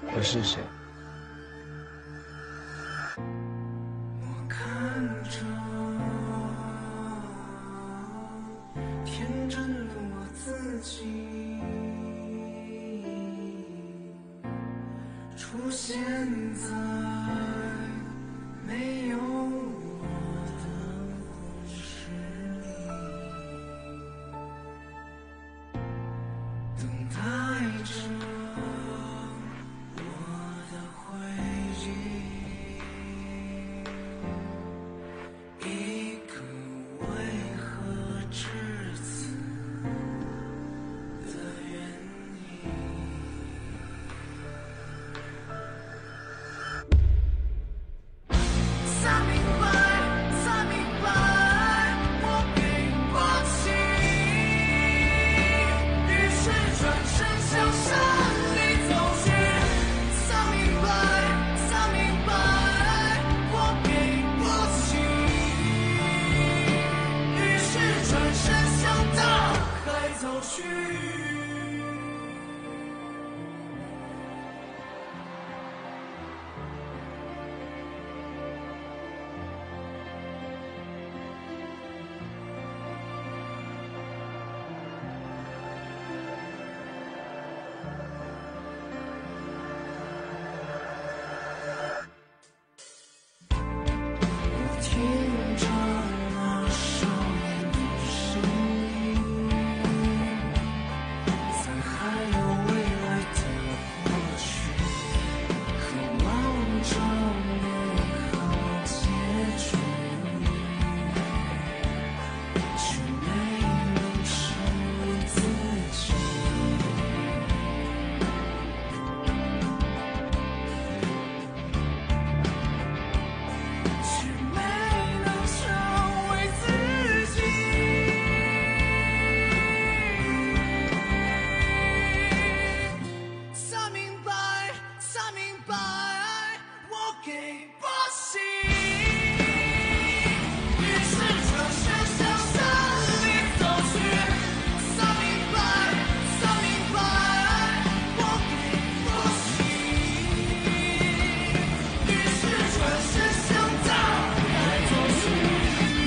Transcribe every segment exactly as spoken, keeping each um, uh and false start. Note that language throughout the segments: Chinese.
我是谁？ 我看着天真的我自己出现在没有我的故事里，等待着我的回忆，一个为何至此的原因。才明白，才明白，我给过期，于是转身向山里走去。才明白，才明白，我给过期，于是转身向大海走去。我听着那少年的声音，在还有未来的过去，渴望着美好结局，却没能成为自己。却没能成为自己。才明白，才明白，我给不起，于是转身向山里走去。才明白，才明白，我给不起，于是转身向大海走去。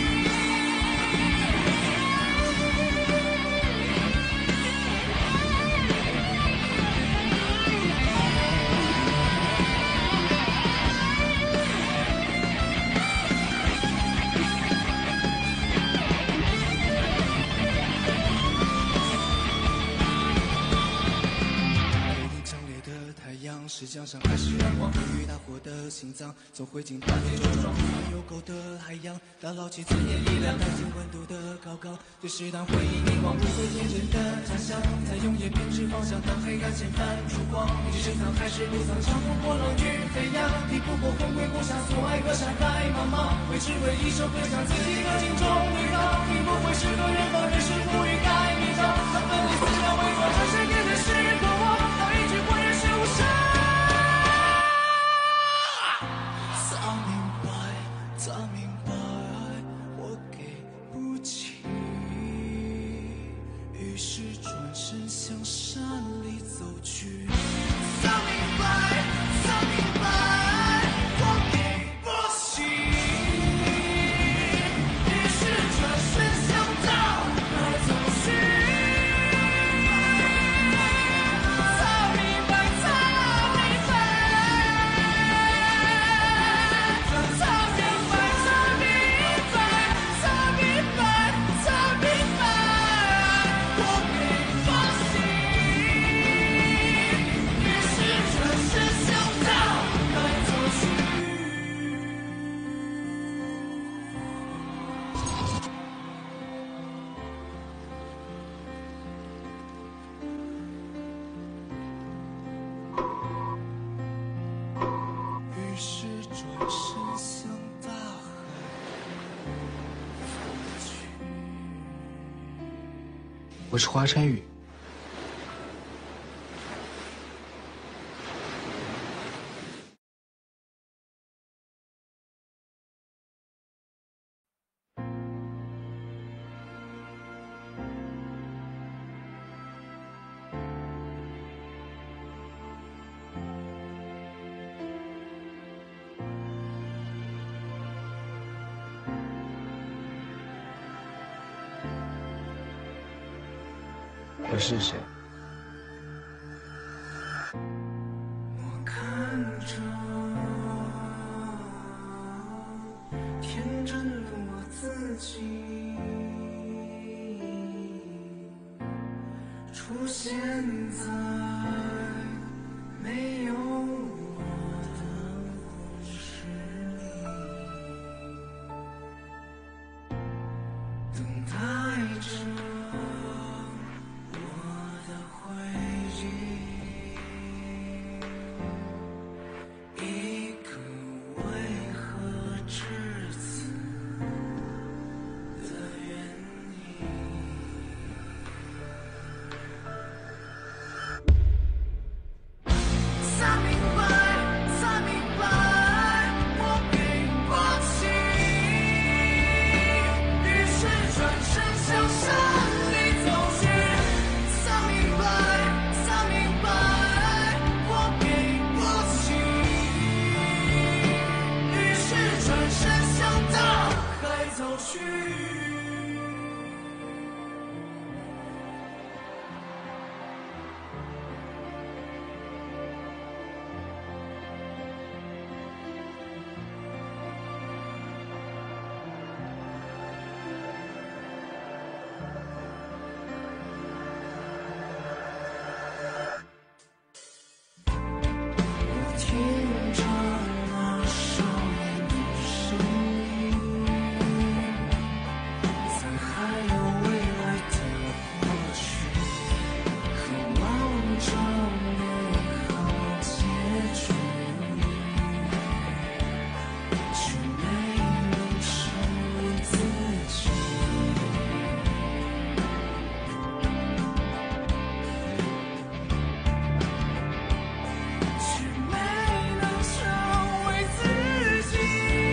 一定强烈的太阳是江上还是阳光？关于大火的心脏，从灰烬到宇宙中，有沟的海洋，打捞起尊严力量，担心温度的高岗。对适当回忆凝望，如回天真的假象，在永远编织方向，当黑暗前泛出光。你是深藏还是不藏？长风波浪与飞扬，抵不过魂归故乡，所爱隔山海茫茫。为只为一首歌，将自己的心中对抗。你不会是个人放任，是不应该迷障。他奋力思想，伪装这世界的是渴望，到一句浑然是无声。 才明白，才明白，我给不起，于是转身向山里走去。才明白，才明白，我给不起，于是转身向大海走去。才明白，才明白。才明白，才明白，才明白，才明白，我给不起，于是转身向大海走去。于是转身向大海走去。 我是华晨宇。 我是谁？ 我看着天真的我自己出现在没有我的故事里，等待着我的回忆，一个为何至此的原因。才明白，才明白，我给不起。于是转身向山里走去。才明白，才明白，我给不起。于是转身向大海走去。我听着那少年的声音，在还有未来的过去，渴望着美好结局，却没能成为自己。却没能成为自己。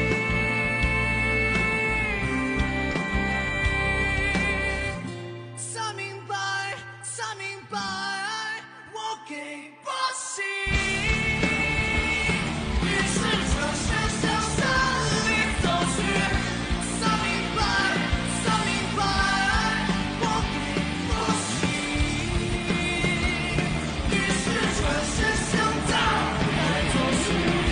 才明白，才明白，我给不起。于是转身向山里走去。才明白，才明白，我给不起。于是转身向大海走去。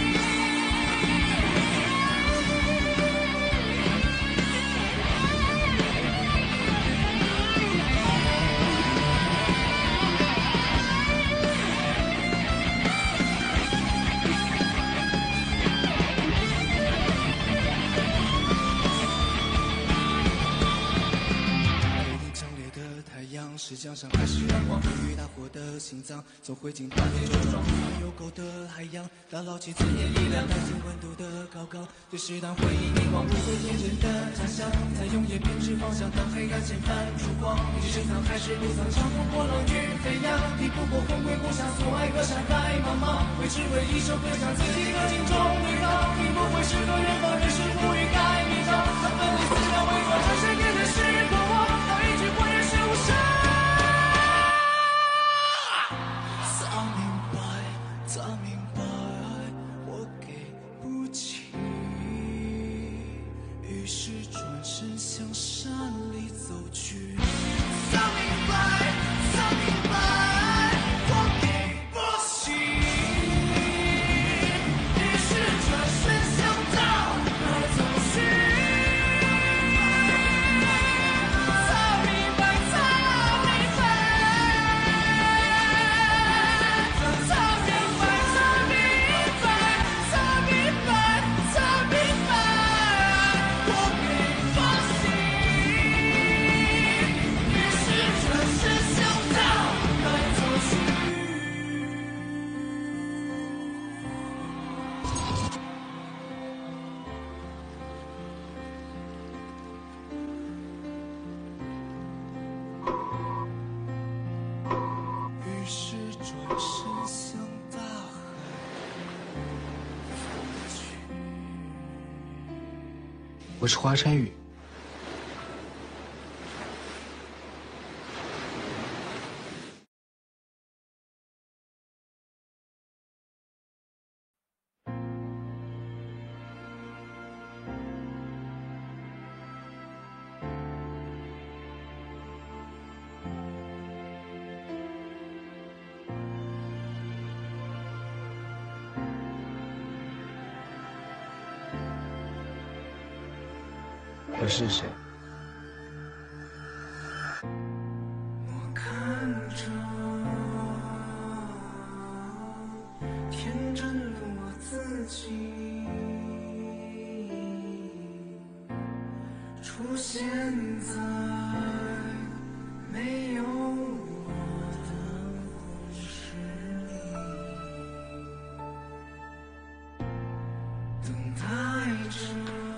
北京强烈的太阳是江山还是阳光？与大火的心脏，总会经大地茁壮。有沟的海洋，打捞起自念力量，带进温度的高岗。对适当回忆凝望，无悔天真的假象，在永远编织方向，当黑暗前泛出光。你是深藏还是不藏？长不过冷雨飞扬，抵不过魂归故乡，所爱隔山海茫茫。为只为一首歌，将自己的心中对抗。你不会是个人放任，是不欲盖弥彰。他奋力思量，为何这世界的是渴望？到一句浑然是无声。才明白，才明白，我给不起。于是转身向山里走去。才明白，才明白，我给不起。于是转身向大海走去。才明白，才明白，才明白，才明白，才明白，才明白，我给不起。于是转身向大海走去。于是转身向大海走去。 我是华晨宇。 是谁？ 我看着天真的我自己出现在没有我的故事里，等待着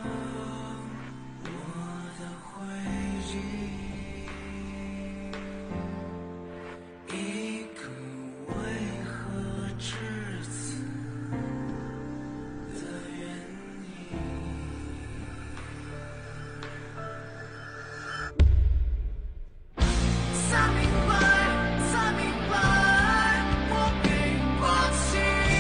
我的回忆，一个为何至此的原因。才明白，才明白，我给过期，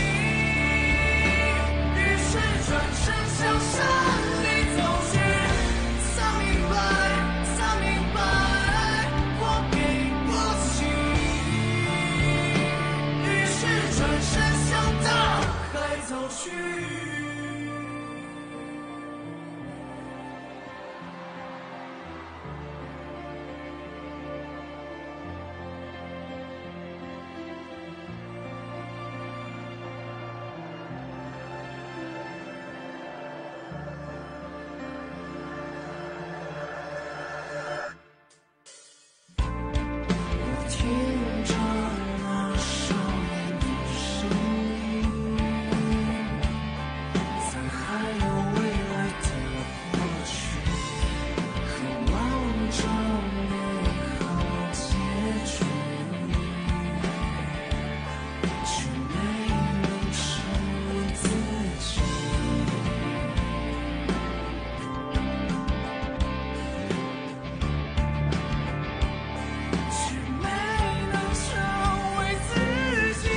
于是转身向山里走去。才明白，才明白，我给过期，于是转身向大海走去。我听着那少年的声音，在还有未来的过去，渴望着美好结局，却没能成为自己。却没能成为自己。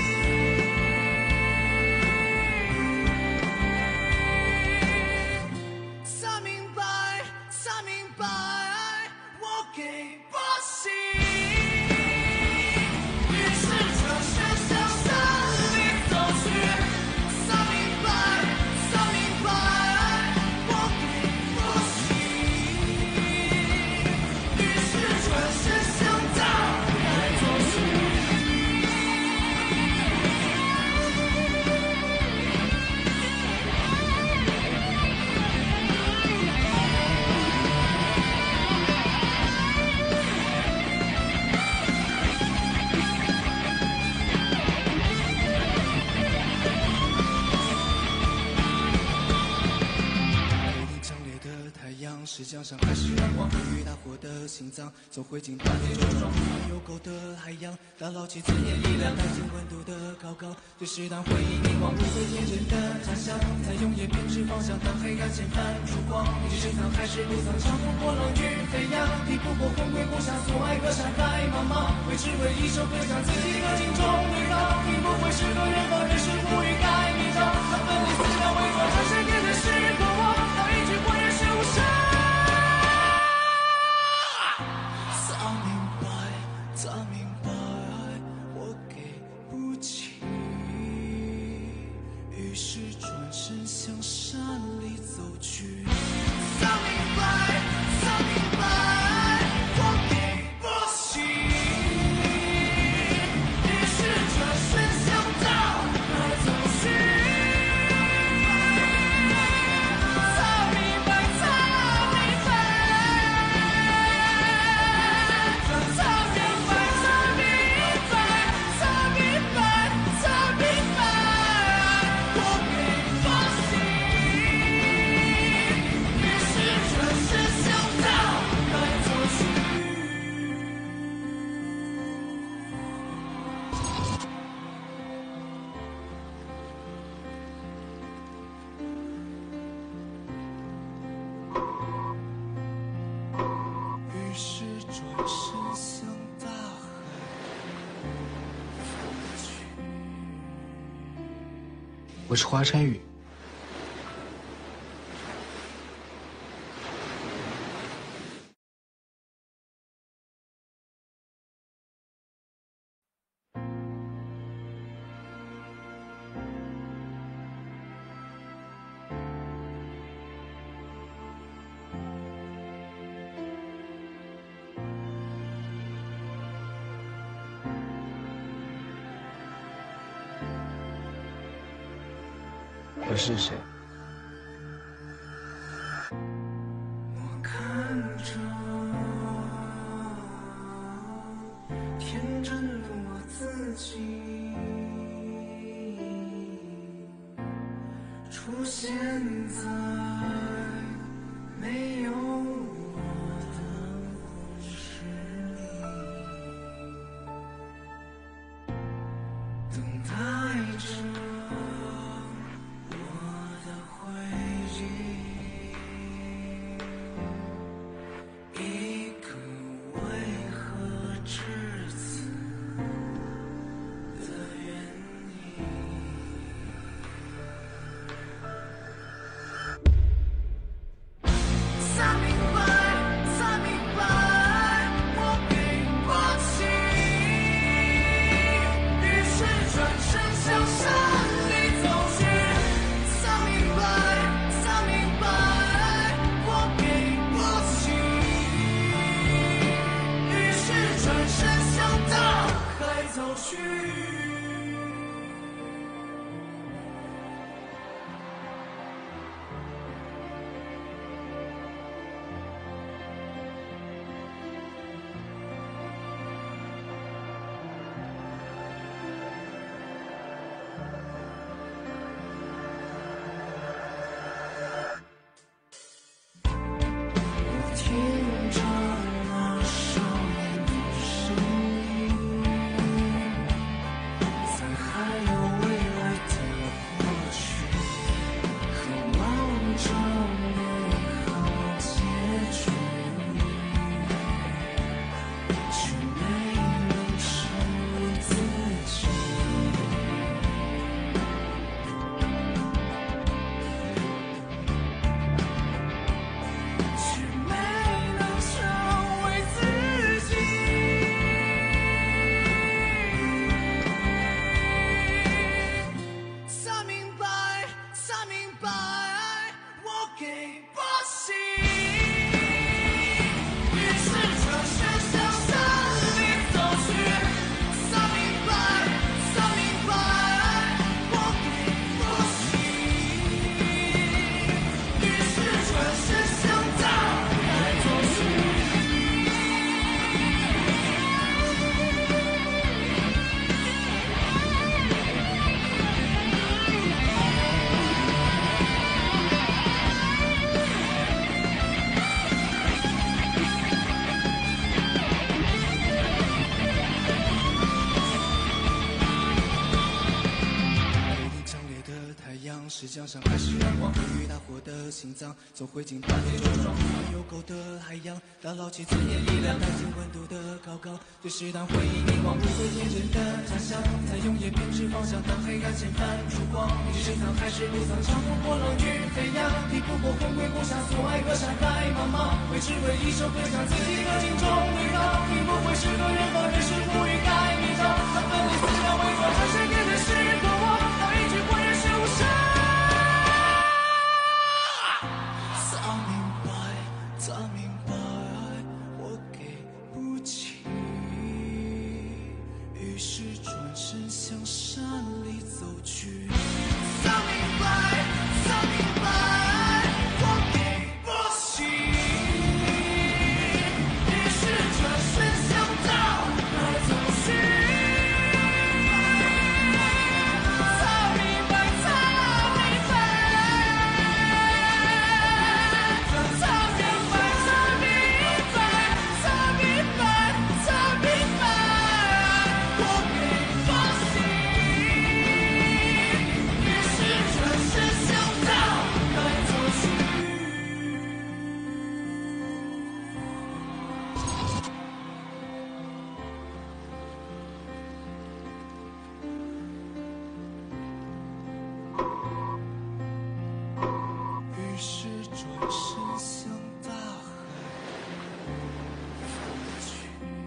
才明白，才明白，我给不起，于是转身向山里走去。才明白，才明白，我给不起，于是转身向大海走去。给你强烈的太阳是江山还是阳光？与大火的心脏，总会经八年周撞。有狗的海洋，打捞起尊严力量，带进温度的高高。这是当回忆凝望，不会天真的假象，在永远编织方向，当黑暗掀翻烛光。你是藏还是不藏？长不过冷雨飞扬，抵不过魂归故乡，所爱隔山海茫茫。为只为一首歌，将自己的心中对抗，并不会是个人和人是不欲盖弥彰。当分离思想伪装，这世界的是渴望，当一句谎言是无声。才明白，才明白，我给不起，于是转身向山里走去。才明白，才明白，我给不起，于是转身向大海走去。才明白，才明白，才明白，才明白，才明白，才明白，我给不起，于是转身向大海走去。于是转身向大海走去。 我是华晨宇。 我是谁？ 我看着天真的我自己出现在没有我的故事里，等待着我的回忆，一个为何至此的原因。才明白，才明白，我给过期，于是转身向山里走去。才明白，才明白，我给过期，于是转身向大海走去。我听着那少年的声音，在还有未来的过去，渴望着美好结局，却没能成为自己。却没能成为自己。才明白，才明白，我给不起，于是转身向山里走去。才明白，才明白，我给不起，于是转身向大海走去。有点强烈的太阳是江上还是阳光？归于大火的心脏，从灰烬到天穹撞有沟的海洋，打捞起尊严力量，带进温度的高岗。对适当回忆凝望，如回天真的假象，在永夜编织方向，当黑暗前泛出光。你是深藏还是不藏？长路波浪与飞扬，抵不过魂归故乡，所爱隔山海茫茫。为只为一首歌唱自己的心中美好，你不会是个人和人是不应该迷障。他分离思想伪装，这世界的是和我，到一句浑然是无声。才明白，才明白，我给不起，于是转身向山里走去。才明白，才明白，我给不起，于是转身向大海走去。才明白，才明白。才明白，才明白，才明白，才明白，我给不起，于是转身向大海走去。于是转身向大海走去。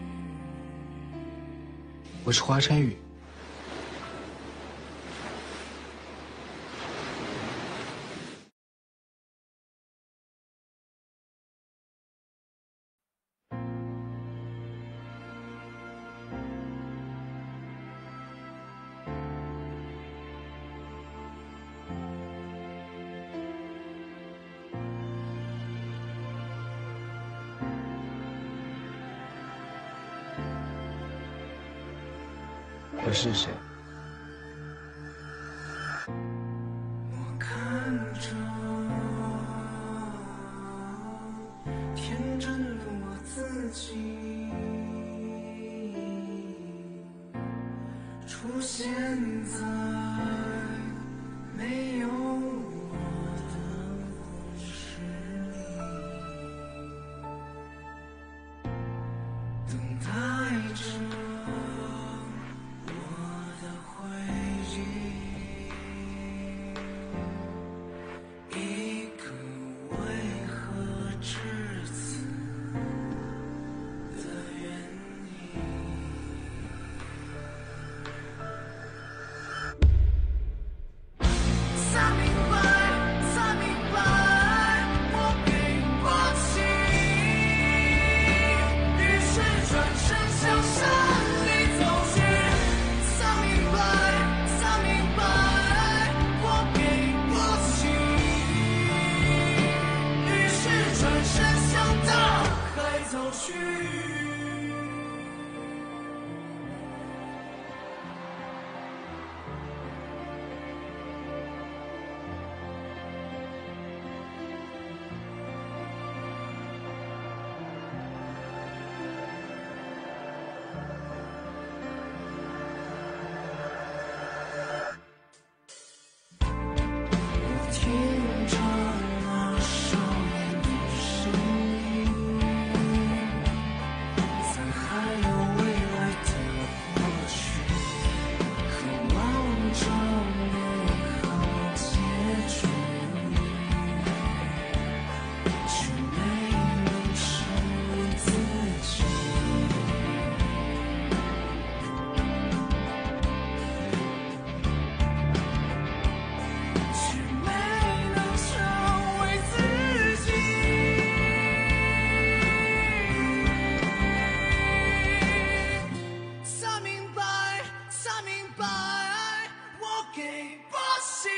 我是华晨宇。 我是谁？ 我看着天真的我自己出现在没有我的故事里，等待着我的回忆，一个为何至此的原因。才明白，才明白，我给不起。于是转身向山里走去。才明白，才明白，我给不起。于是转身向大海走去。我听着那少年的声音，在还有未来的过去，渴望着美好结局，却没能成为自己。却没能成为自己。才明白，才明白，我给不起。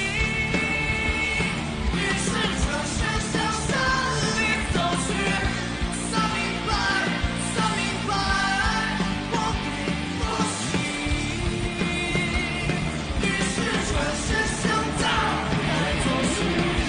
于是转身向山里走去。才明白，才明白，我给不起。于是转身向大海走去。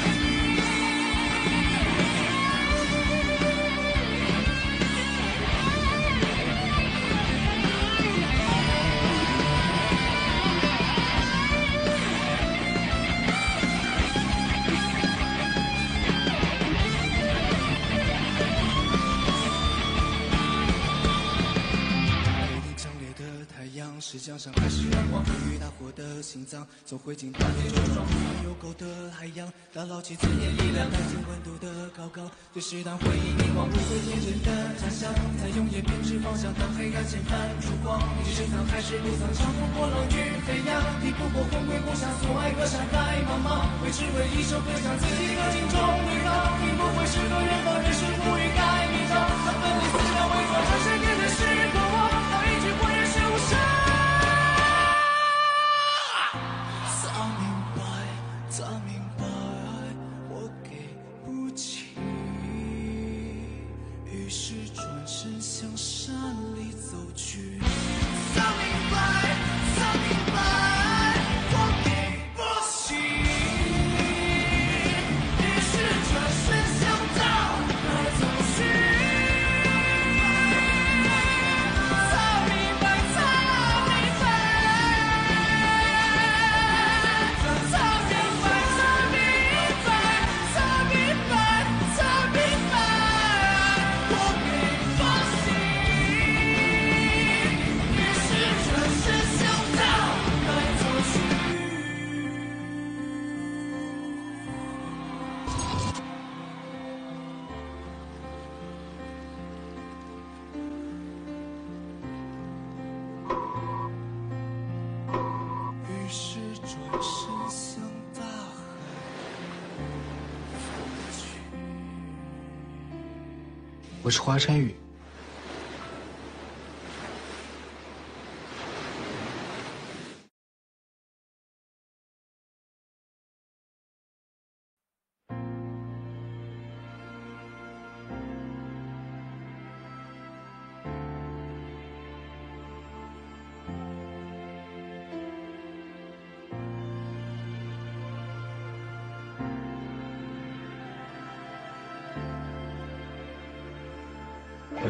北京强烈的太阳是江山还是阳光？与大火的心脏，总会经大地茁壮。有沟的海洋，打捞起自念力量，带进温度的高岗。对时当回忆凝望，不会天真的假象，在永远编织方向，当黑暗键盘烛光。你是深藏还是不藏？长不过冷雨飞扬，抵不过魂归故乡，所爱隔山海茫茫。为只为一首歌，将自己的心中对抗。并不会是个人放，人是不应该迷障。他奋力思量，伪装这世界的是渴望，到一句浑然是无声。才明白，才明白，我给不起。于是转身向山里走去。才明白，才明白，我给不起。于是转身向大海走去。才明白，才明白，才明白，才明白，才明白，才明白，我给不起。于是转身向大海走去。于是转身向大海走去。 我是华晨宇。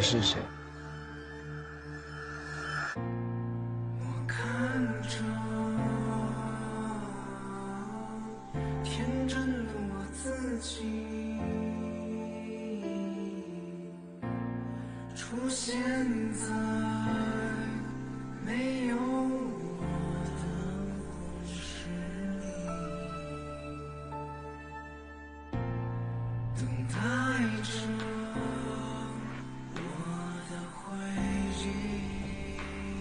是谁？ 我看着天真的我自己出现在没有我的故事里，等待着我的回忆，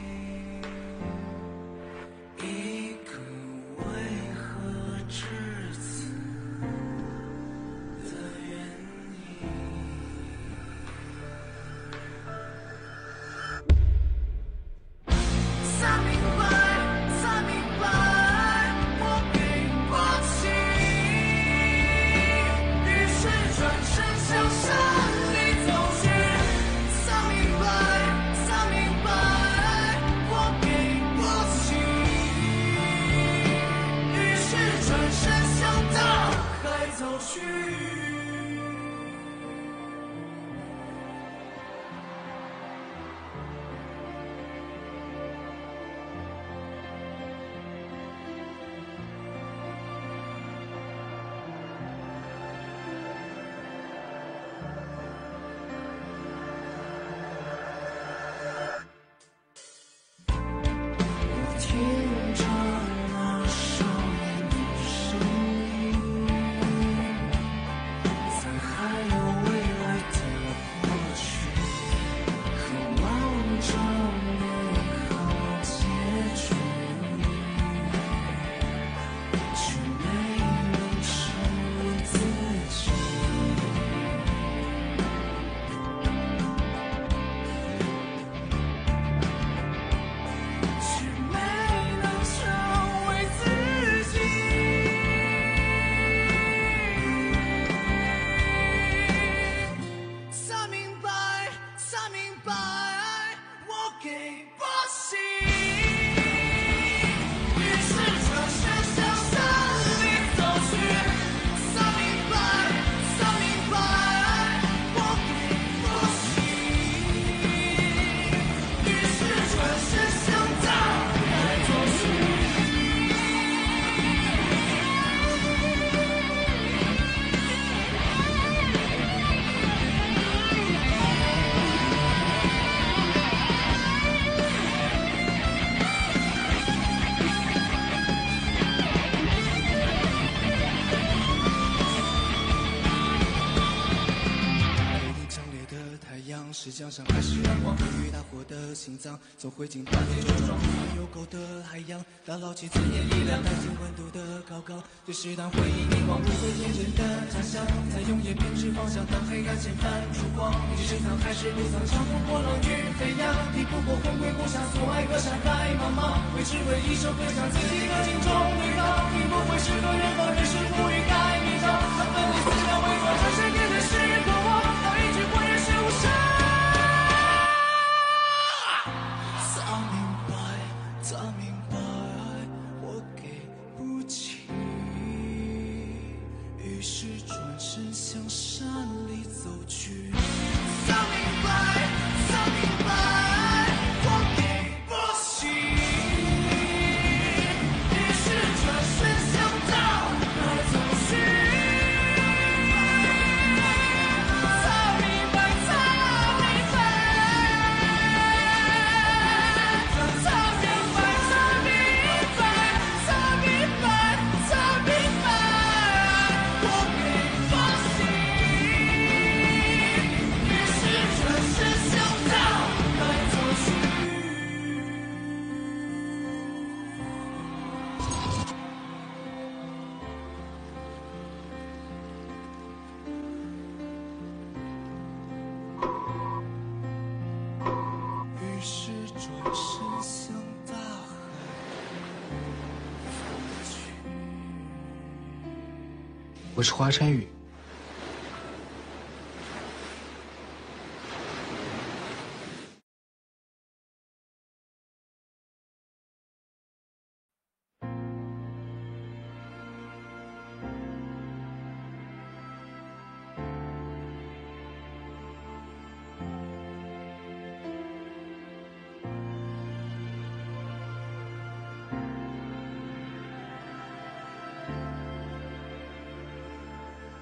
一个为何至此的原因。才明白，才明白，我给不起。于是转身向山里走去。才明白，才明白，我给不起。于是转身向大海走去。我听着那少年的声音，在还有未来的过去，渴望着美好结局，却没能成为自己。却没能成为自己。才明白，才明白，我给不起。于是转身向山里走去。才明白，才明白，我给不起。于是转身向大海走去。北地强烈的太阳是江山还是阳光？风雨大火的心脏，总会经八面重撞。有狗的海洋，打捞起尊严力量，带进温度的高高。这是当回忆凝望，不会天真的假象，在永远编织方向，当黑暗掀翻烛光。你是藏还是不藏？长不过浪与飞扬，抵不过魂归故乡，所爱隔山海茫茫。为只为一生分享自己的敬重对抗，你不会是个人和人是不应该迷障。当分离思想伪装，这世界的是个我，到一句浑然是无声。才明白，才明白，我给不起。于是转身向山里走去。才明白，才明白，我给不起。于是转身向大海走去。才明白，才明白，才明白，才明白，才明白，才明白，我给不起。于是转身向大海走去。于是转身向大海走去。 我是华晨宇。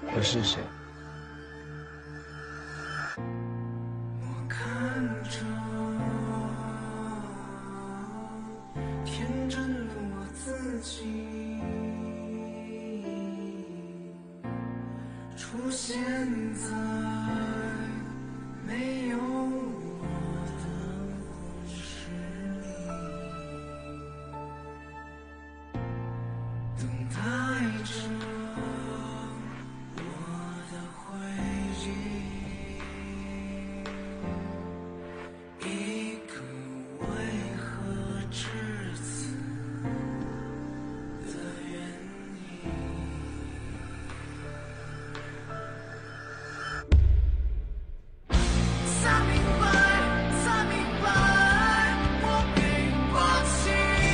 我是谁？ 我看着天真的我自己出现在没有我的故事里，等待着我的回忆，一个为何至此的原因。才明白，才明白，我给过期，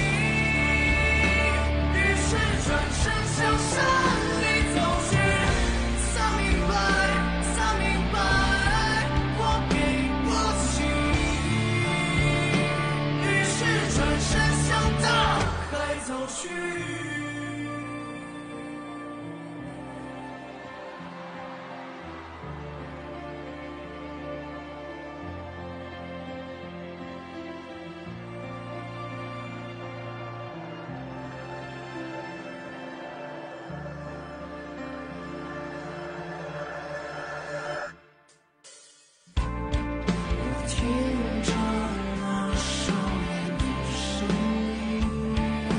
于是转身向山里走去。才明白，才明白，我给过期，于是转身向大海走去。我听着那少年的声音，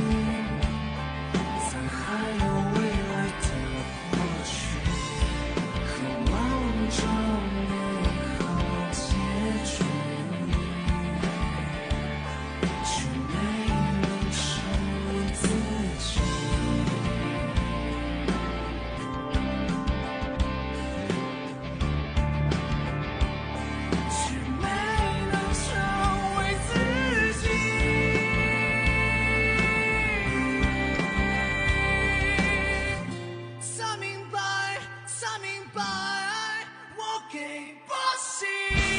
在还有未来的过去，渴望着美好结局，却没能成为自己。却没能成为自己。才明白，才明白，我给不起，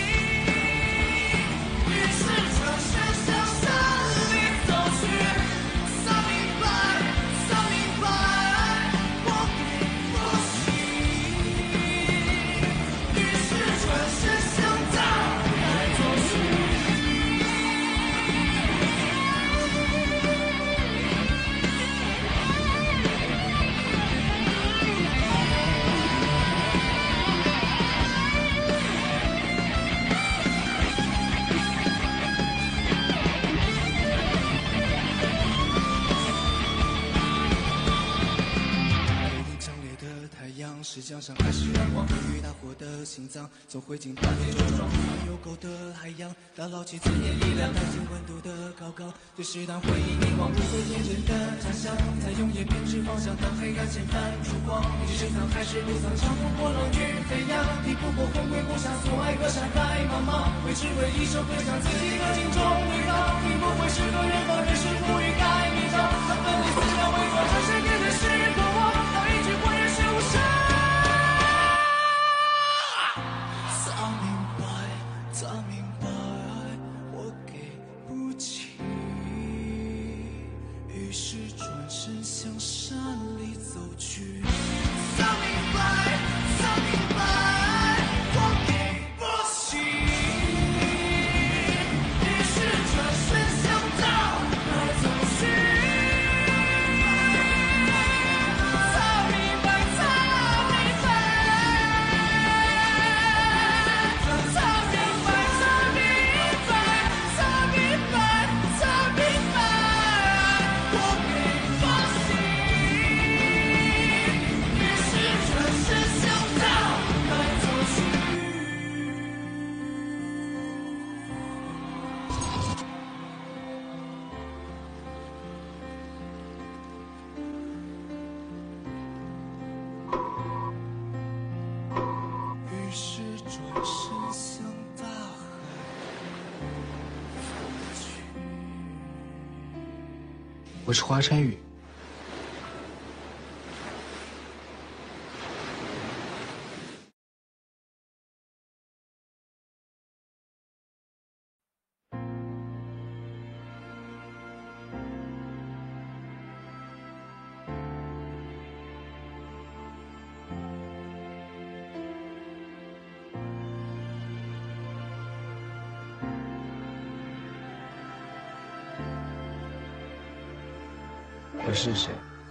于是转身向山里走去。才明白，才明白，我给不起，于是转身向大海走去。有点强烈的太阳是江上还是阳光？关于大火的心脏，从灰烬到天穹撞。有沟的海洋，打捞起自念力量，带进温度的高高。对适当回忆凝望，如回天真的假象，在永远编织方向，当黑暗前泛出光。你是深藏还是不藏？长风波浪与飞扬，抵不过魂归故乡，所爱隔山海茫茫。为只为一首歌，将自己的心中迷绕。你不会是个人和人是不欲盖弥彰，他分离思想伪装，这世界的是渴望，到一句话也是无声。才明白，才明白，我给不起，于是转身向山里走去。才明白，才明白，我给不起，于是转身向大海走去。才明白，才明白。才明白，才明白，才明白，才明白，我给不起，于是转身向大海走去。于是转身向大海走去。 我是华晨宇。 我是谁？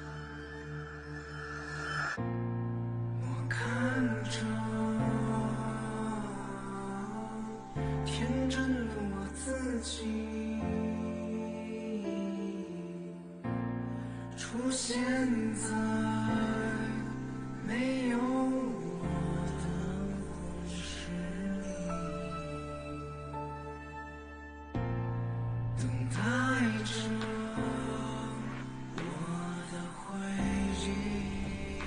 我看着天真的我自己出现在没有我的故事里，等待着我的回忆，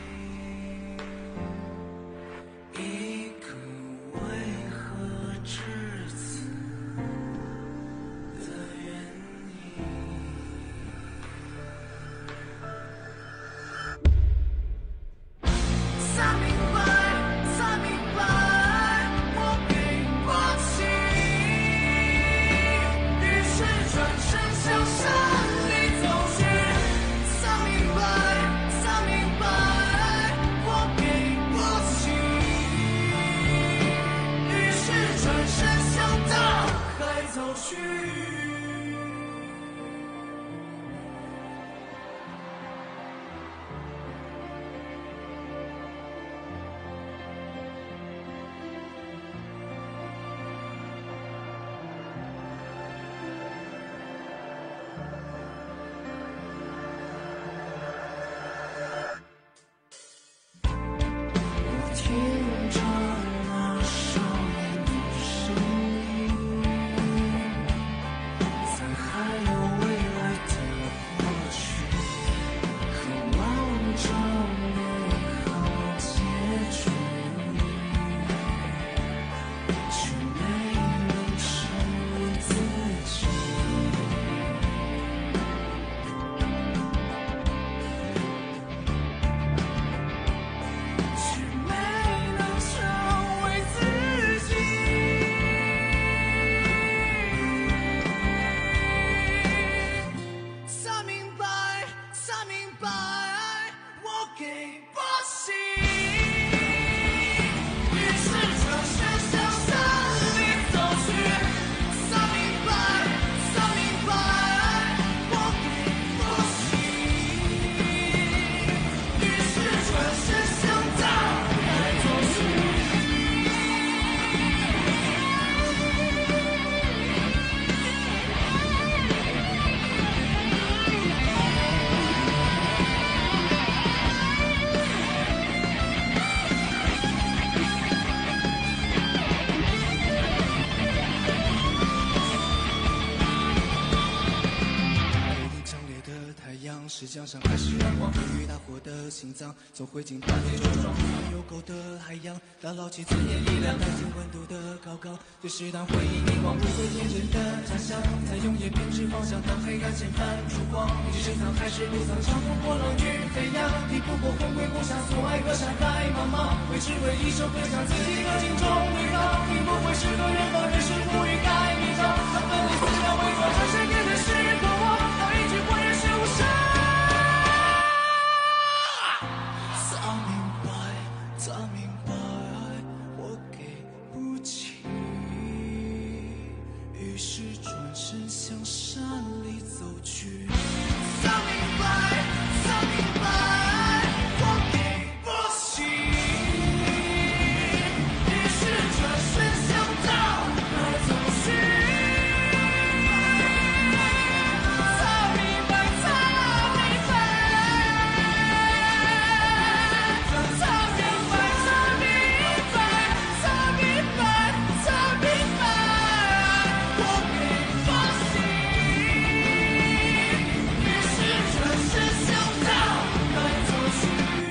一个为何至此的原因。才明白，才明白，我给过期，于是转身向山里走去。才明白，才明白，我给过期，于是转身向大海走去。我听着那少年的声音，在还有未来的过去，渴望着美好结局，却没能成为自己。却没能成为自己。才明白，才明白，我给不起，于是转身向山里走去。才明白，才明白，我给不起，于是转身向大海走去。北京强烈的太阳是江山还是阳光？与大火的心脏，总会经大地茁壮。有沟的海洋，打捞起自念力量，带进温度的高岗。对适当回忆凝望，不会天真的假象，在永远编织方向。当黑暗键盘烛光，你是深藏还是不藏？长风波浪与飞扬，抵不过魂归故乡，所爱隔山海茫茫。为只为一首歌，将自己的心中对抗。并不会是个人放，人是不应该迷障。他奋力思量，伪装真实面对是渴望，到一句话也是无声。才明白，才明白，我给不起，于是转身向山里走去。才明白，才明白，我给不起，于是转身向大海走去。才明白，才明白，才明白，才明白，才明白，才明白，我给不起，于是转身向大海走去。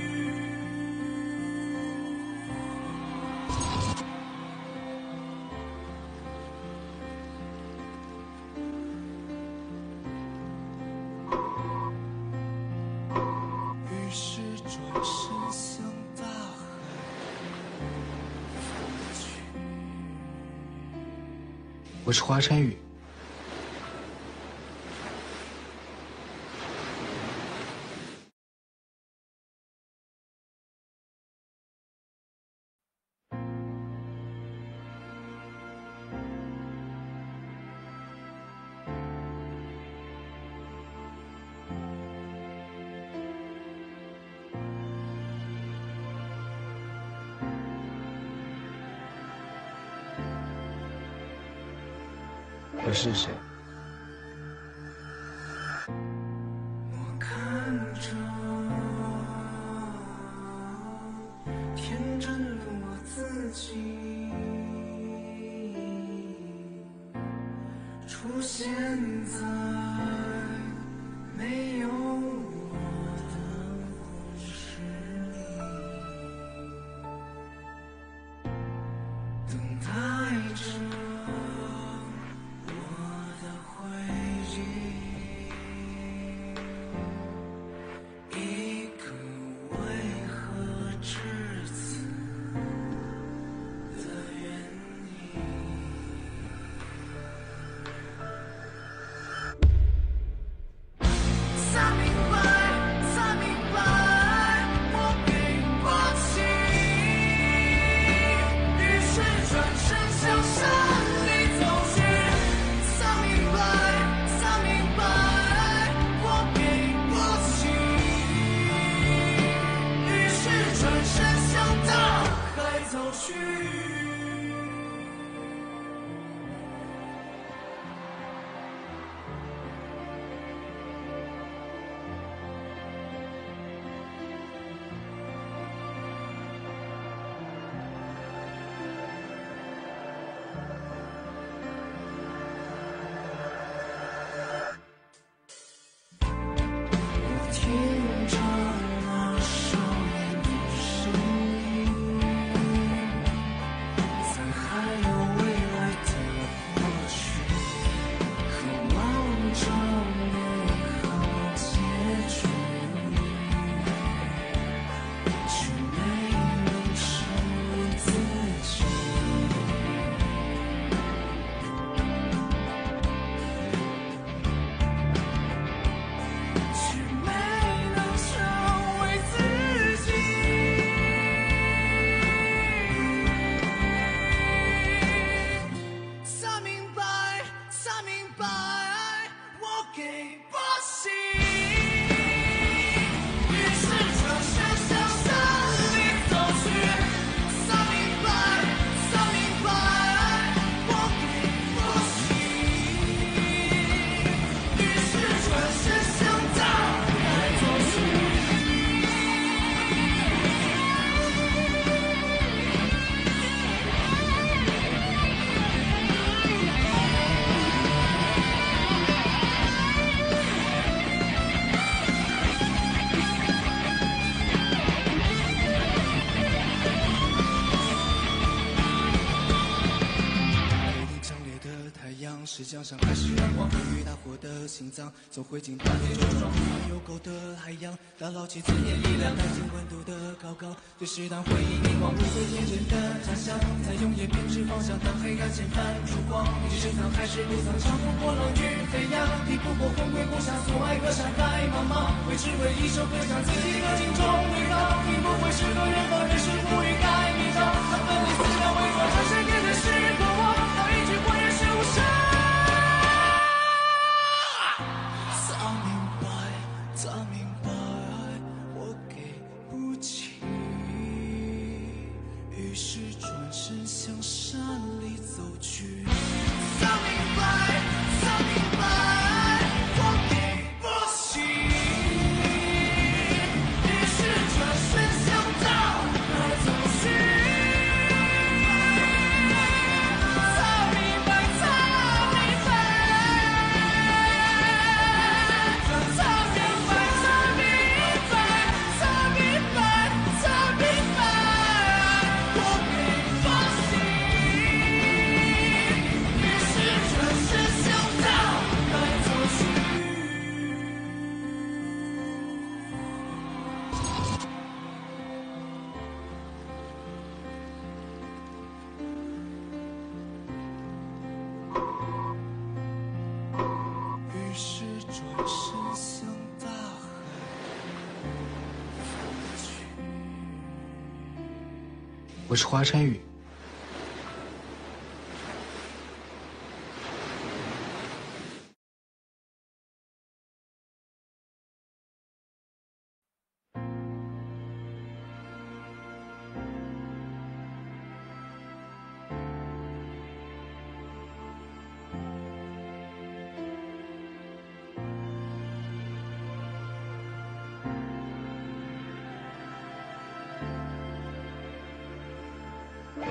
于是转身向大海走去。 我是华晨宇。 是谁？ 我看着天真的我自己出现在没有我的故事里，等待着我的回忆，一个为何至此的原因。才明白，才明白，我给不起。于是转身向山里走去。才明白，才明白，我给不起。于是转身向大海走去。我听着那少年的声音，在还有未来的过去，渴望着美好结局，却没能成为自己。却没能成为自己。才明白，才明白，我给不起。于是转身向山里走去。才明白，才明白，我给不起。于是转身向大海走去。北京强烈的太阳是江上还是阳光？风雨大火的心脏，总会经半年周转。有狗的海洋，打捞起尊严力量，带进温度的高高。这是当回忆凝望，不会天真的假象，在永远编织方向，当黑暗掀翻烛光。你是藏还是不藏？长不过冷雨飞扬，抵不过魂归故乡，所爱隔山海茫茫。为只为一首歌唱自己的心中味道，并不会是个人和人是不应该迷障。当分离思想伪装，这世界的是个我，当一句话也是无声。才明白，才明白，我给不起。于是转身向山里走去。才明白，才明白，我给不起。于是转身向大海走去。才明白，才明白，才明白，才明白，才明白，才明白，我给不起。于是转身向大海走去。于是转身向大海走去。 我是华晨宇。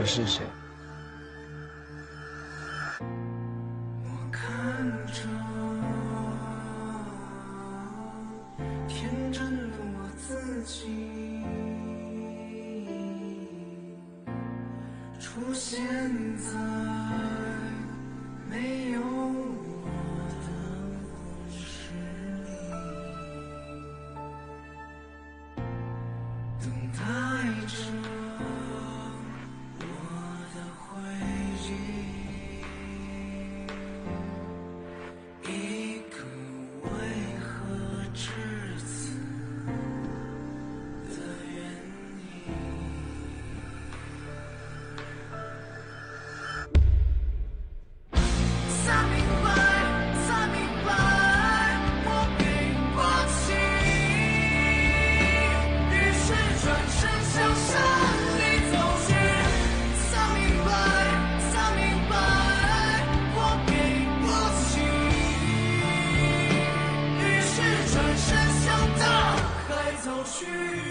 我是谁？ 我看着天真的我自己出现在没有我的故事里，等待着我的回忆，一个为何至此的原因。才明白，才明白，我给过期，于是转身向山里走去。才明白，才明白，我给过期，于是转身向大海走去。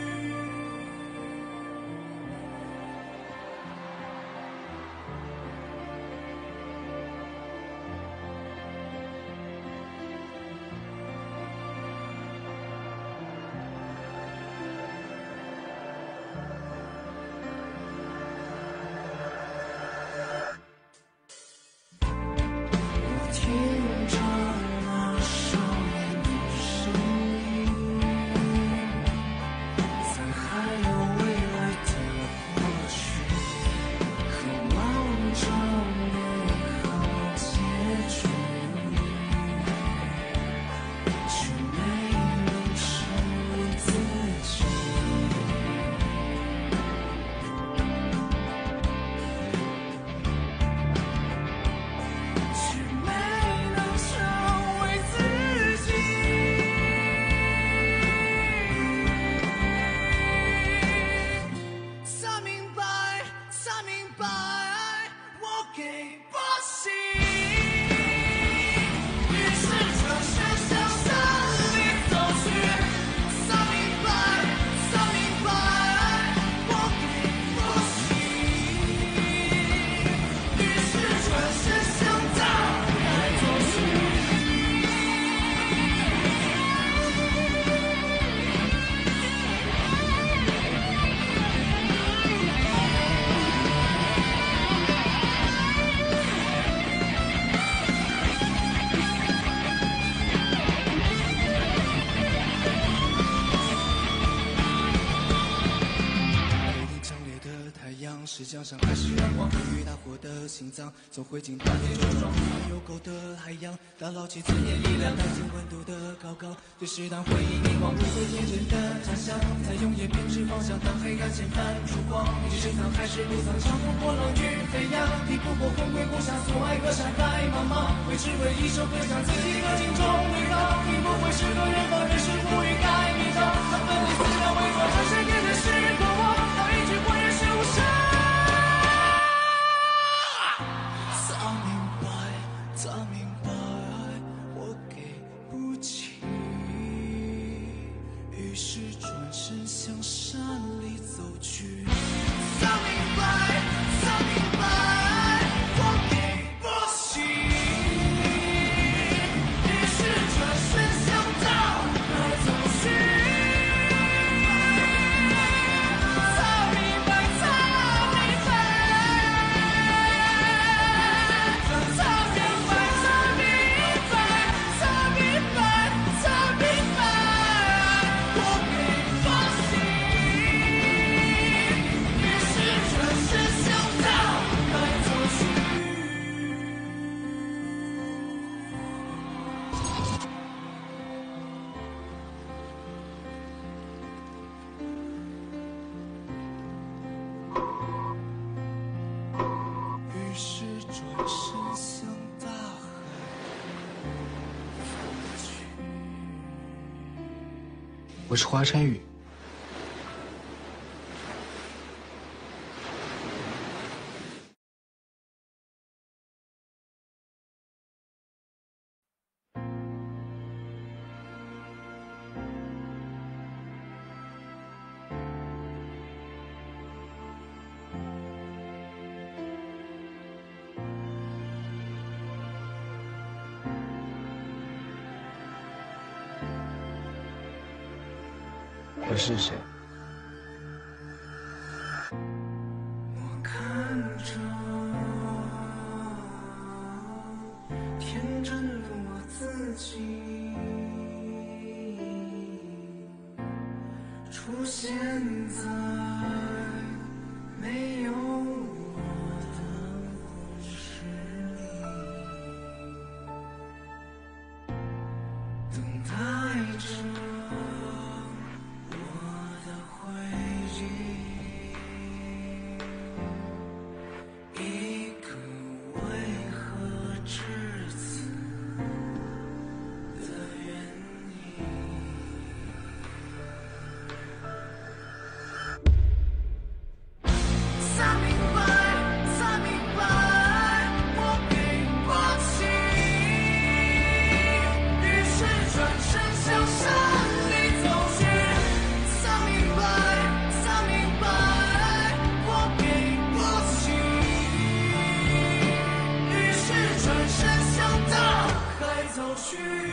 我听着那少年的声音，在还有未来的过去，渴望着美好结局，却没能成为自己。却没能成为自己。才明白，才明白，我给不起，于是转身向山里走去。才明白，才明白，我给不起，于是转身向大海走去。一定强烈的太阳是江上还是阳光？归于大火的心脏，从灰烬断裂茁壮。有沟的海洋，打捞起尊严力量，带进温度的高高。对适当回忆凝望，如回天真的假象，在永夜编织方向。当黑暗掀翻烛光，你是深藏还是不藏？长风波浪与飞扬，抵不过魂归故乡，所爱隔山海茫茫。为只为一首歌，将自己的心中对抗。你不会是个人和人是不应该迷障，他分离思想伪装，这世界的是渴望，到一句话也是无声。才明白，才明白，我给不起，于是转身向山里走去。才明白，才明白，我给不起，于是转身向大海走去。才明白，才明白。才明白，才明白，才明白，才明白，我给不起，于是转身向大海走去。于是转身向大海走去。 我是华晨宇。 我是谁？ 我看着天真的我自己出现在没有我的故事里，等待着我的回忆，一个为何至此的原因。才明白，才明白，我给不起。于是转身向山里走去。才明白，才明白，我给不起。于是转身向大海走去。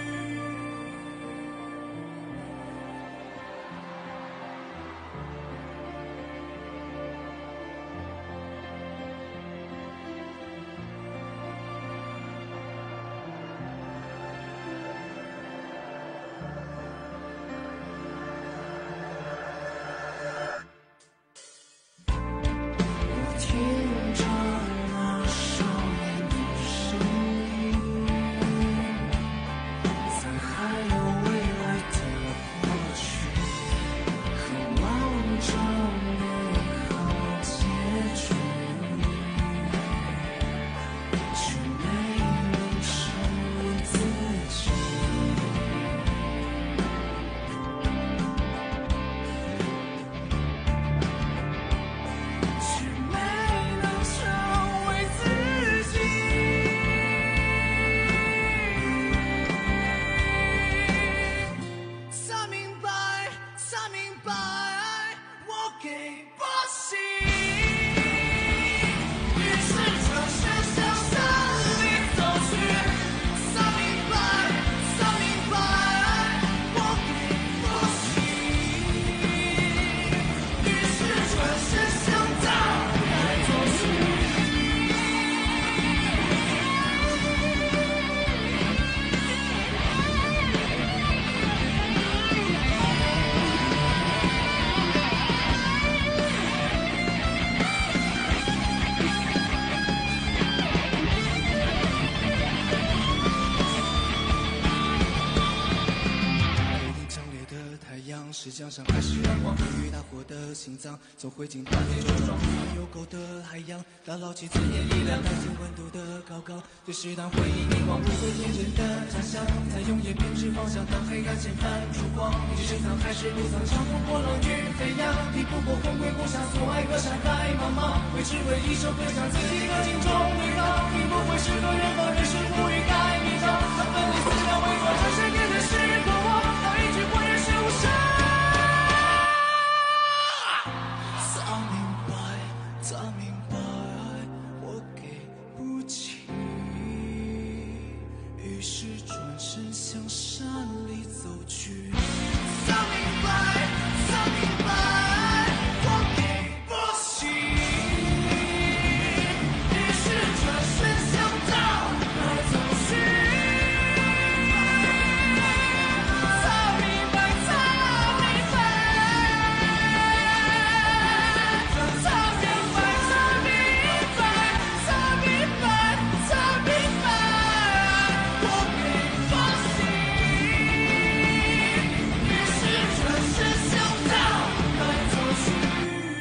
我听着那少年的声音，在还有未来的过去，渴望着美好结局，却没能成为自己。却没能成为自己。才明白，才明白，我给不起。于是转身向山里走去。才明白，才明白，我给不起。于是转身向大海走去。北京强烈的太阳是江上还是阳光？与大火的心脏，总会经大地茁壮。有沟的海洋，打捞起自念力量，带进温度的高岗。对适当回忆凝望，不会天真的假象，在永远编织方向，当黑暗前泛出光。你是深藏还是不藏？长不过冷与飞扬，抵不过魂归故乡，所爱隔山海茫茫。为只为一首歌，将自己的心中对抗。你不会是个人和人是不应该迷障，他奋力思量，为何这世界的是个我？到一句浑然是无声。才明白，才明白，我给不起。于是转身向山里走去。才明白，才明白，我给不起。于是转身向大海走去。才明白，才明白，才明白，才明白，才明白，才明白，我给不起。于是转身向大海走去。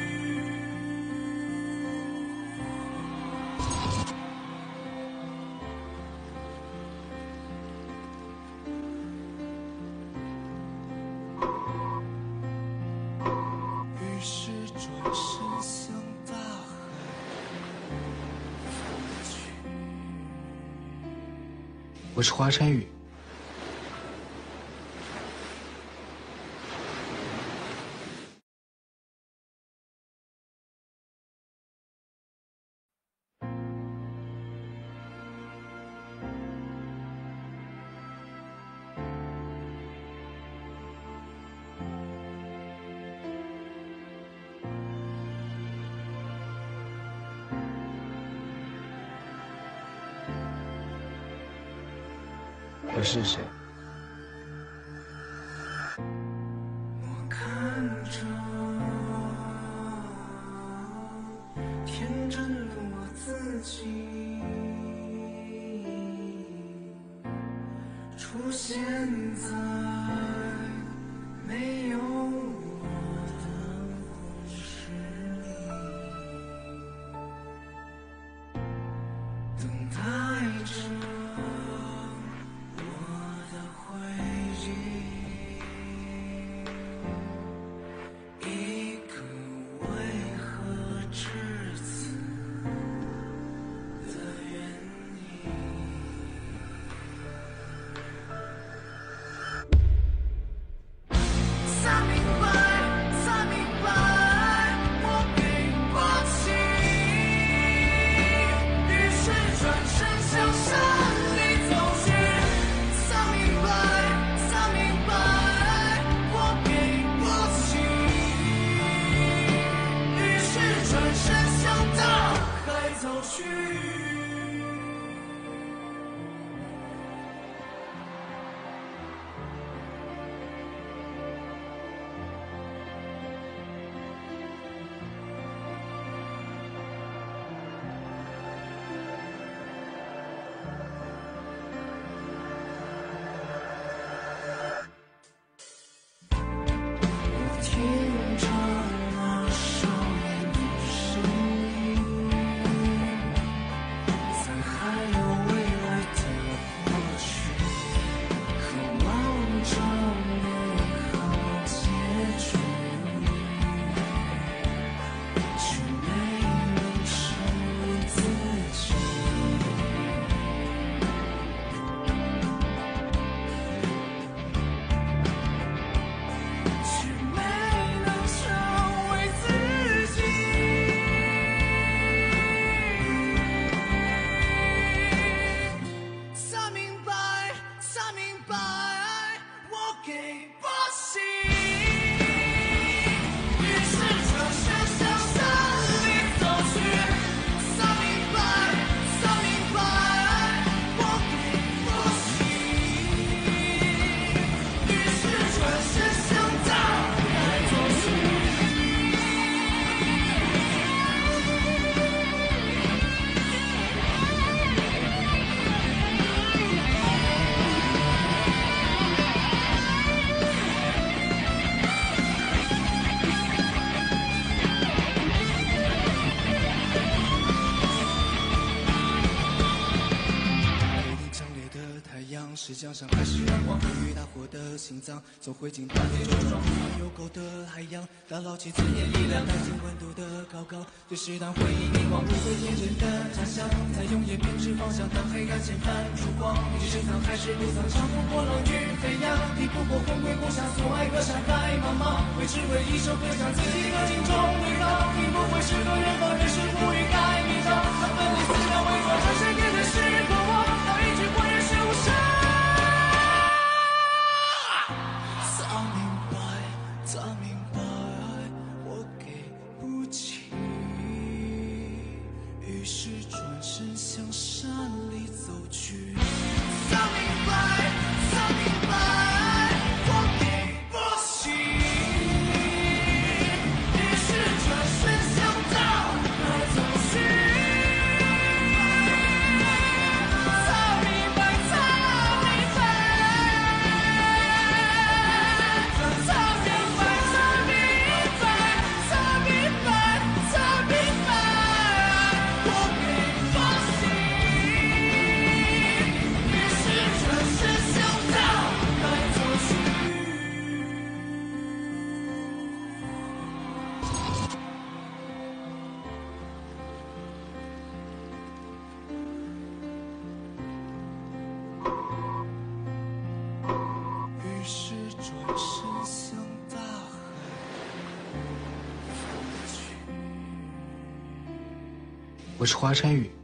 于是转身向大海走去。 我是华晨宇。 我是谁？ 我看着天真的我自己出现在没有我的故事里，等待着我的回忆，一个为何至此的原因。才明白，才明白，我给过期，于是转身向山里走去。才明白，才明白，我给过期，于是转身向大海走去。我听着那少年的声音，在还有未来的过去，渴望着美好结局，却没能成为自己。却没能成为自己。才明白，才明白，我给不起，于是转身向山里走去。才明白，才明白，我给不起，于是转身向大海走去。北京强烈的太阳是江山还是阳光？与大火的心脏，总会经半年周状。有狗的海洋，打捞起尊严力量，带进温度的高高。这是当回忆凝望不会天真的假象，在永远编织方向，当黑暗掀翻烛光。你是藏还是不藏？长不过冷与飞扬，抵不过魂归故乡，所爱隔山海茫茫。为只为一首歌唱自己的心中对抗，并不会是个人和人是不应该迷障。当分离思想伪装，这世界的是个我，当一句话也是无声。才明白，才明白，我给不起，于是转身向山里走去。才明白，才明白，我给不起，于是转身向大海走去。才明白，才明白，才明白，才明白，才明白，才明白，我给不起，于是转身向大海走去。于是转身向大海走去。 我是华山宇。